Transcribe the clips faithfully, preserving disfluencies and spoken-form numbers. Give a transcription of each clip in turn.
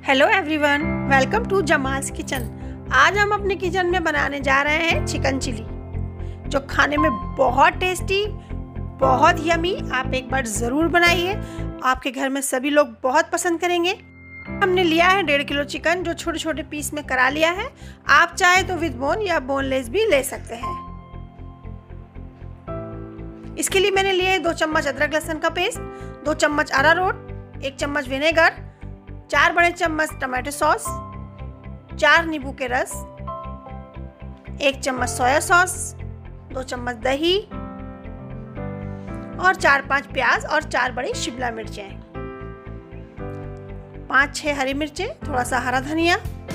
Hello everyone, welcome to Jamal's kitchen. आज हम अपने किचन में बनाने जा रहे हैं चिकन चिली, जो खाने में बहुत टेस्टी, बहुत यमी। आप एक बार ज़रूर बनाइए, आपके घर में सभी लोग बहुत पसंद करेंगे। हमने लिया है डेढ़ किलो चिकन, जो छोटे छोटे पीस में करा लिया है। आप चाहे तो विद बोन या बोनलेस भी ले सकते हैं। इसके लिए मैंने लिए दो चम्मच अदरक लहसुन का पेस्ट, दो चम्मच अरारोट, एक चम्मच विनेगर, चार बड़े चम्मच टमाटो सॉस, चार नींबू के रस, एक चम्मच सोया सॉस, दो चम्मच दही और चार पांच प्याज और चार बड़ी शिमला मिर्चें, पांच छह हरी मिर्चें, थोड़ा सा हरा धनिया,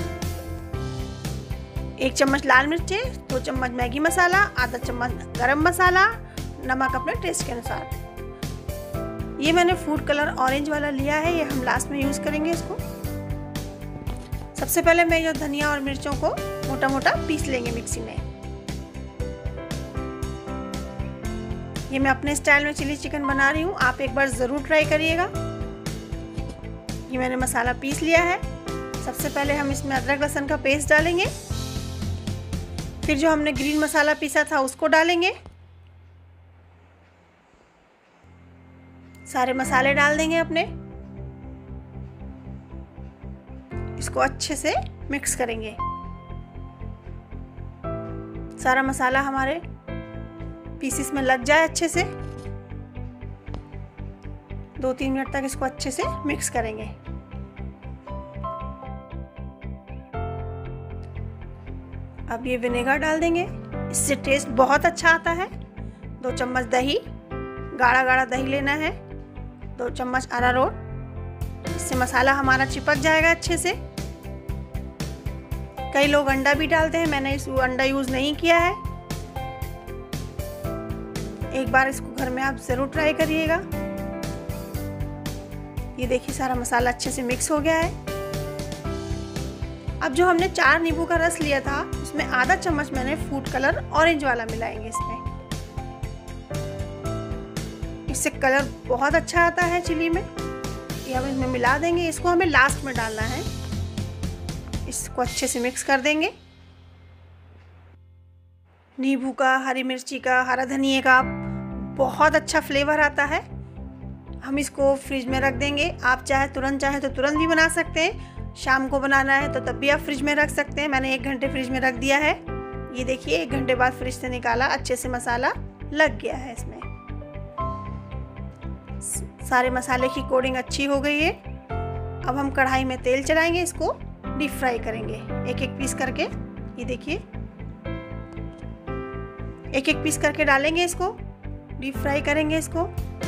एक चम्मच लाल मिर्चें, दो चम्मच मैगी मसाला, आधा चम्मच गरम मसाला, नमक अपने टेस्ट के अनुसार। ये मैंने फूड कलर ऑरेंज वाला लिया है, ये हम लास्ट में यूज़ करेंगे इसको। सबसे पहले मैं जो धनिया और मिर्चों को मोटा मोटा पीस लेंगे मिक्सी में। ये मैं अपने स्टाइल में चिली चिकन बना रही हूँ, आप एक बार ज़रूर ट्राई करिएगा। ये मैंने मसाला पीस लिया है। सबसे पहले हम इसमें अदरक लहसुन का पेस्ट डालेंगे, फिर जो हमने ग्रीन मसाला पीसा था उसको डालेंगे। सारे मसाले डाल देंगे अपने, इसको अच्छे से मिक्स करेंगे। सारा मसाला हमारे पीसेस में लग जाए अच्छे से। दो तीन मिनट तक इसको अच्छे से मिक्स करेंगे। अब ये विनेगर डाल देंगे, इससे टेस्ट बहुत अच्छा आता है। दो चम्मच दही, गाढ़ा गाढ़ा दही लेना है, दो चम्मच अरारोट, इससे मसाला हमारा चिपक जाएगा अच्छे से। कई लोग अंडा भी डालते हैं, मैंने इस अंडा यूज़ नहीं किया है। एक बार इसको घर में आप ज़रूर ट्राई करिएगा। ये देखिए सारा मसाला अच्छे से मिक्स हो गया है। अब जो हमने चार नींबू का रस लिया था, उसमें आधा चम्मच मैंने फूड कलर ऑरेंज वाला मिलाएंगे इसमें। इससे कलर बहुत अच्छा आता है चिली में। ये हम इसमें मिला देंगे, इसको हमें लास्ट में डालना है। इसको अच्छे से मिक्स कर देंगे। नींबू का, हरी मिर्ची का, हरा धनिया का बहुत अच्छा फ्लेवर आता है। हम इसको फ्रिज में रख देंगे। आप चाहे तुरंत चाहे तो तुरंत भी बना सकते हैं। शाम को बनाना है तो तब भी आप फ्रिज में रख सकते हैं। मैंने एक घंटे फ्रिज में रख दिया है। ये देखिए एक घंटे बाद फ्रिज से निकाला, अच्छे से मसाला लग गया है इसमें। सारे मसाले की कोटिंग अच्छी हो गई है। अब हम कढ़ाई में तेल चलाएंगे, इसको डीप फ्राई करेंगे एक एक पीस करके। ये देखिए एक एक पीस करके डालेंगे, इसको डीप फ्राई करेंगे। इसको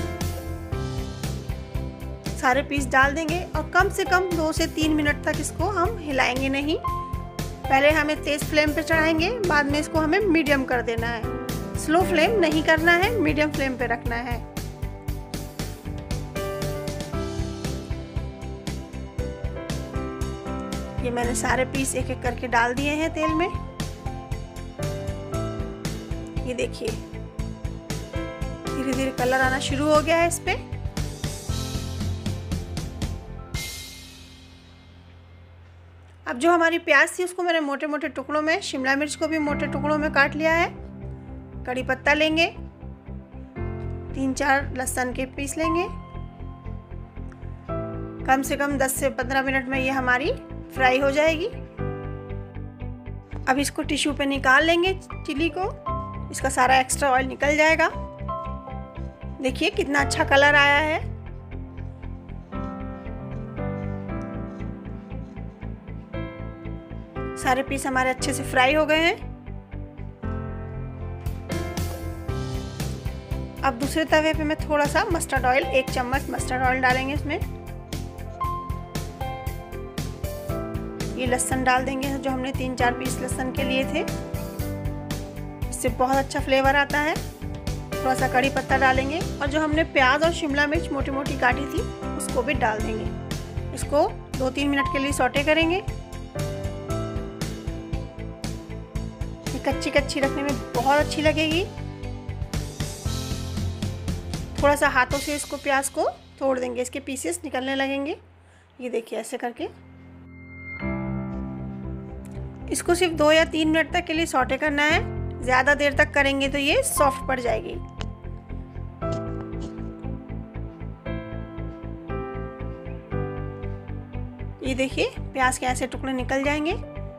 सारे पीस डाल देंगे और कम से कम दो से तीन मिनट तक इसको हम हिलाएंगे नहीं। पहले हमें तेज फ्लेम पे चढ़ाएंगे, बाद में इसको हमें मीडियम कर देना है। स्लो फ्लेम नहीं करना है, मीडियम फ्लेम पे रखना है। ये मैंने सारे पीस एक एक करके डाल दिए हैं तेल में। ये देखिए धीरे धीरे कलर आना शुरू हो गया है इस पे। अब जो हमारी प्याज थी उसको मैंने मोटे मोटे टुकड़ों में, शिमला मिर्च को भी मोटे टुकड़ों में काट लिया है। कड़ी पत्ता लेंगे, तीन चार लहसुन के पीस लेंगे। कम से कम दस से पंद्रह मिनट में ये हमारी फ्राई हो जाएगी। अब इसको टिश्यू पे निकाल लेंगे चिली को, इसका सारा एक्स्ट्रा ऑयल निकल जाएगा। देखिए कितना अच्छा कलर आया है। सारे पीस हमारे अच्छे से फ्राई हो गए हैं। अब दूसरे तवे पे मैं थोड़ा सा मस्टर्ड ऑयल, एक चम्मच मस्टर्ड ऑयल डालेंगे इसमें। ये लहसुन डाल देंगे, जो हमने तीन चार पीस लहसुन के लिए थे, इससे बहुत अच्छा फ्लेवर आता है। थोड़ा सा कड़ी पत्ता डालेंगे और जो हमने प्याज और शिमला मिर्च मोटी मोटी काटी थी उसको भी डाल देंगे। इसको दो तीन मिनट के लिए सौटे करेंगे। ये कच्ची कच्ची रखने में बहुत अच्छी लगेगी। थोड़ा सा हाथों से इसको प्याज को तोड़ देंगे, इसके पीसेस निकलने लगेंगे। ये देखिए ऐसे करके इसको सिर्फ दो या तीन मिनट तक के लिए सौटे करना है। ज़्यादा देर तक करेंगे तो ये सॉफ्ट पड़ जाएगी। ये देखिए प्याज के ऐसे टुकड़े निकल जाएंगे।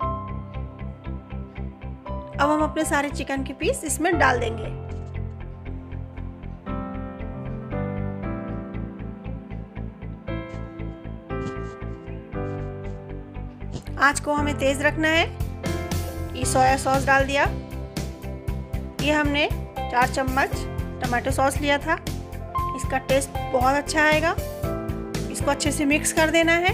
अब हम अपने सारे चिकन के पीस इसमें डाल देंगे। आंच को हमें तेज रखना है। ये सोया सॉस डाल दिया। ये हमने चार चम्मच टमाटो सॉस लिया था। इसका टेस्ट बहुत अच्छा आएगा। इसको अच्छे से मिक्स कर देना है।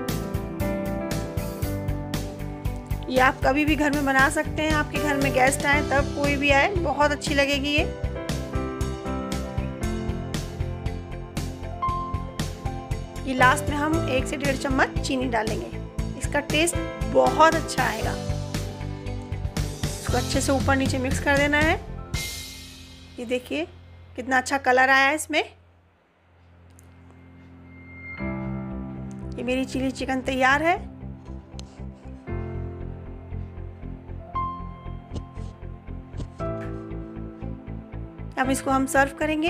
ये आप कभी भी घर में बना सकते हैं। आपके घर में गेस्ट आए तब कोई भी आए, बहुत अच्छी लगेगी ये। ये लास्ट में हम एक से डेढ़ चम्मच चीनी डालेंगे। इसका टेस्ट बहुत अच्छा आएगा। इसको अच्छे से ऊपर नीचे मिक्स कर देना है। ये देखिए कितना अच्छा कलर आया है इसमें। ये मेरी चिली चिकन तैयार है। अब इसको हम सर्व करेंगे।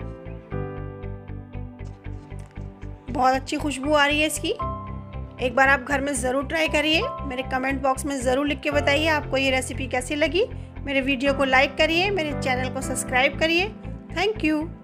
बहुत अच्छी खुशबू आ रही है इसकी। एक बार आप घर में ज़रूर ट्राई करिए। मेरे कमेंट बॉक्स में ज़रूर लिख के बताइए आपको ये रेसिपी कैसी लगी। मेरे वीडियो को लाइक करिए, मेरे चैनल को सब्सक्राइब करिए। Thank you.